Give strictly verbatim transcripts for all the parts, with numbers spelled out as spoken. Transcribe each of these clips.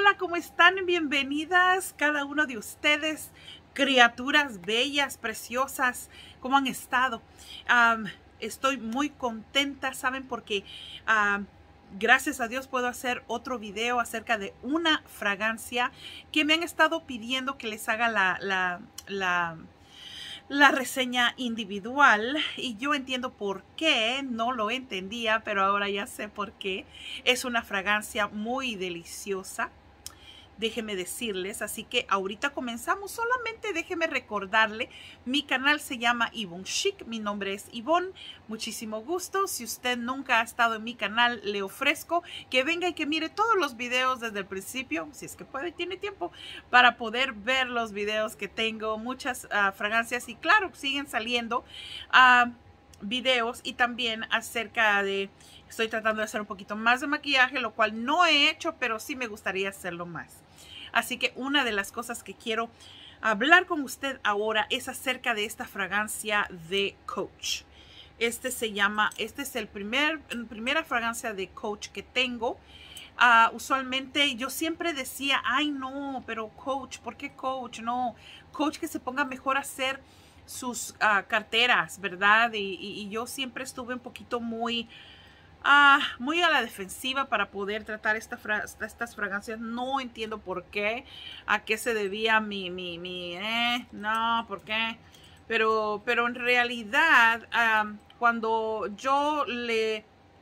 Hola, ¿cómo están? Bienvenidas cada uno de ustedes, criaturas bellas, preciosas. ¿Cómo han estado? Um, estoy muy contenta, ¿saben? Porque um, gracias a Dios puedo hacer otro video acerca de una fragancia que me han estado pidiendo que les haga la... la, la la reseña individual, y yo entiendo por qué. No lo entendía, pero ahora ya sé por qué. Es una fragancia muy deliciosa, déjenme decirles. Así que ahorita comenzamos. Solamente déjenme recordarle, mi canal se llama Yvonne Chic, mi nombre es Yvonne, muchísimo gusto. Si usted nunca ha estado en mi canal, le ofrezco que venga y que mire todos los videos desde el principio, si es que puede y tiene tiempo, para poder ver los videos que tengo. Muchas uh, fragancias, y claro, siguen saliendo uh, videos, y también acerca de, estoy tratando de hacer un poquito más de maquillaje, lo cual no he hecho, pero sí me gustaría hacerlo más. Así que una de las cosas que quiero hablar con usted ahora es acerca de esta fragancia de Coach. Este se llama, este es el primer, primera fragancia de Coach que tengo. Uh, usualmente yo siempre decía, ay no, pero Coach, ¿por qué Coach? No, Coach que se ponga mejor a hacer sus uh, carteras, ¿verdad? Y, y, y yo siempre estuve un poquito muy... Ah, muy a la defensiva para poder tratar esta fra estas fragancias. No entiendo por qué, a qué se debía mi, mi, mi, eh, no, por qué. Pero, pero en realidad, um, cuando yo le,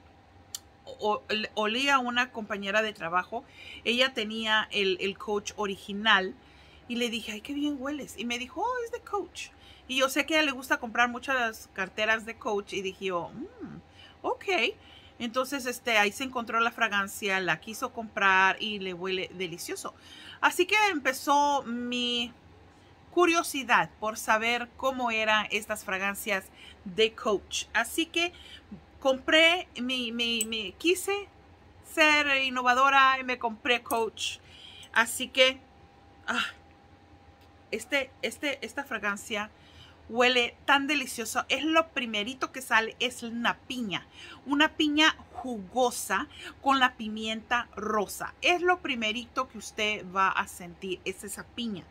o, le olí a una compañera de trabajo, ella tenía el, el Coach original, y le dije, ay, qué bien hueles. Y me dijo, oh, es de Coach. Y yo sé que a ella le gusta comprar muchas carteras de Coach, y dije, oh, mm, ok. Entonces, este, ahí se encontró la fragancia, la quiso comprar y le huele delicioso. Así que empezó mi curiosidad por saber cómo eran estas fragancias de Coach. Así que compré, mi, mi, mi, quise ser innovadora y me compré Coach. Así que, ah, este, este, esta fragancia huele tan delicioso. Es lo primerito que sale, es una piña. Una piña jugosa con la pimienta rosa. Es lo primerito que usted va a sentir, es esa piña.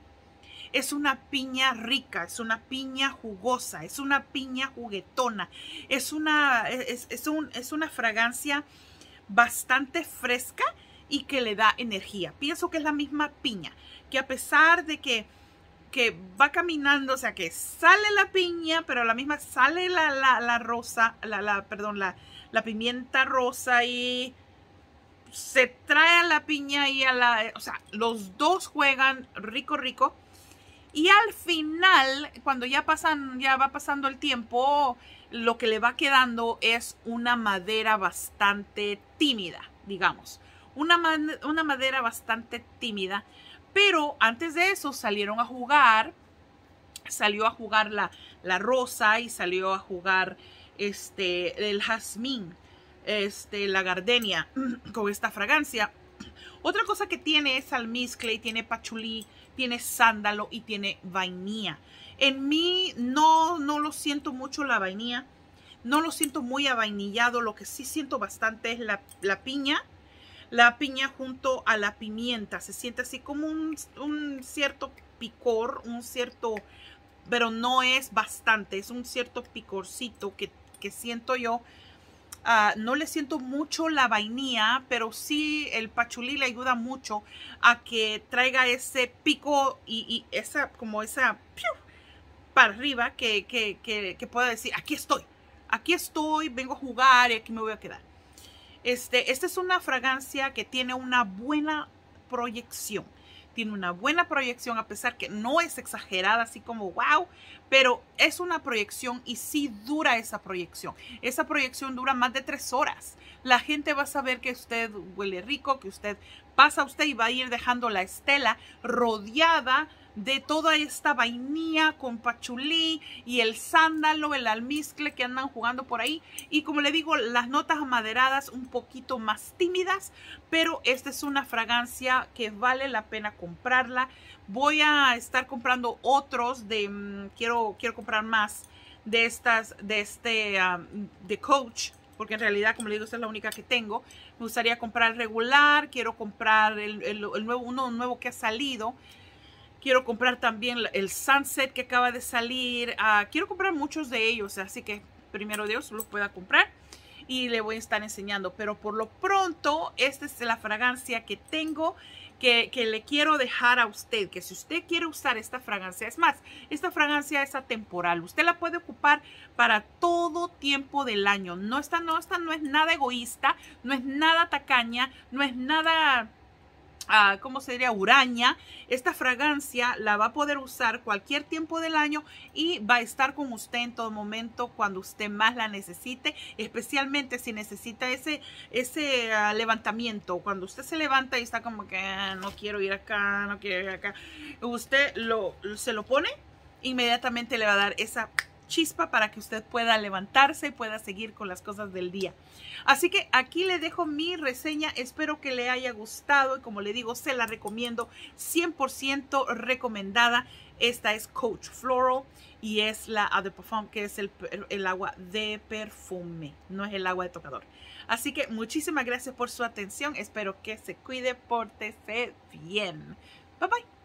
Es una piña rica, es una piña jugosa, es una piña juguetona. Es una, es, es un, es una fragancia bastante fresca y que le da energía. Pienso que es la misma piña, que a pesar de que que va caminando, o sea, que sale la piña, pero a la misma sale la, la, la rosa, la, la, perdón, la, la pimienta rosa, y se trae a la piña y a la, o sea, los dos juegan rico, rico. Y al final, cuando ya pasan, ya va pasando el tiempo, lo que le va quedando es una madera bastante tímida, digamos. Una, una madera bastante tímida. Pero antes de eso salieron a jugar, salió a jugar la, la rosa, y salió a jugar este, el jazmín, este, la gardenia con esta fragancia. Otra cosa que tiene es almizcle, tiene pachulí, tiene sándalo y tiene vainilla. En mí no, no lo siento mucho la vainilla, no lo siento muy avainillado. Lo que sí siento bastante es la, la piña. La piña junto a la pimienta. Se siente así como un, un cierto picor, un cierto, pero no es bastante, es un cierto picorcito que, que siento yo. Uh, no le siento mucho la vainilla, pero sí el pachulí le ayuda mucho a que traiga ese pico y, y esa, como esa, ¡piu!, para arriba, que, que, que, que pueda decir, aquí estoy, aquí estoy, vengo a jugar y aquí me voy a quedar. Este, esta es una fragancia que tiene una buena proyección. Tiene una buena proyección, a pesar que no es exagerada, así como wow, pero es una proyección, y sí dura esa proyección. Esa proyección dura más de tres horas. La gente va a saber que usted huele rico, que usted pasa usted y va a ir dejando la estela rodeada de toda esta vainilla con pachulí y el sándalo, el almizcle que andan jugando por ahí. Y como le digo, las notas amaderadas un poquito más tímidas, pero esta es una fragancia que vale la pena comprarla. Voy a estar comprando otros de, um, quiero, quiero comprar más de estas, de este, um, de Coach, porque en realidad, como le digo, esta es la única que tengo. Me gustaría comprar el regular, quiero comprar el, el, el nuevo, uno nuevo que ha salido. Quiero comprar también el Sunset que acaba de salir. Uh, quiero comprar muchos de ellos, así que primero Dios los pueda comprar y le voy a estar enseñando. Pero por lo pronto, esta es la fragancia que tengo, que, que le quiero dejar a usted. Que si usted quiere usar esta fragancia, es más, esta fragancia es atemporal. Usted la puede ocupar para todo tiempo del año. No, esta, no, esta no es nada egoísta, no es nada tacaña, no es nada... Uh, ¿cómo se diría? Huraña. Esta fragancia la va a poder usar cualquier tiempo del año y va a estar con usted en todo momento cuando usted más la necesite, especialmente si necesita ese, ese uh, levantamiento. Cuando usted se levanta y está como que ah, no quiero ir acá, no quiero ir acá, usted lo, se lo pone, inmediatamente le va a dar esa chispa para que usted pueda levantarse y pueda seguir con las cosas del día. Así que aquí le dejo mi reseña. Espero que le haya gustado y como le digo, se la recomiendo, cien por ciento recomendada. Esta es Coach Floral y es la Eau de Parfum, que es el, el agua de perfume, no es el agua de tocador. Así que muchísimas gracias por su atención. Espero que se cuide, pórtese bien. Bye bye.